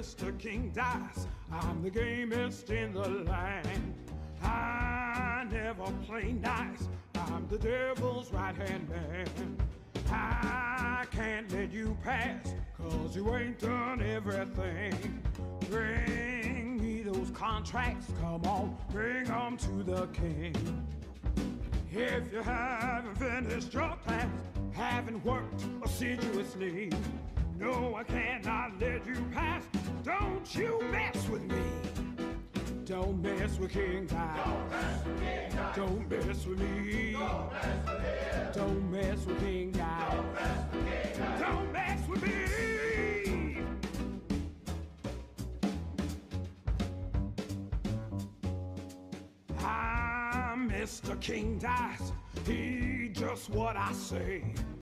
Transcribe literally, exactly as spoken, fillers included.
Mister King Dice. I'm the gamest in the land. I never play nice. I'm the devil's right-hand man. I can't let you pass, cause you ain't done everything. Bring me those contracts, come on, bring them to the king. If you haven't finished your class, haven't worked assiduously, no, I cannot let you pass. Don't you mess with me. Don't mess with King Dice. Don't mess with King Dice. Don't mess with me. Don't mess with him. Don't mess with King Dice. Don't mess with King Dice. Don't mess with me. I'm Mister King Dice. He just what I say.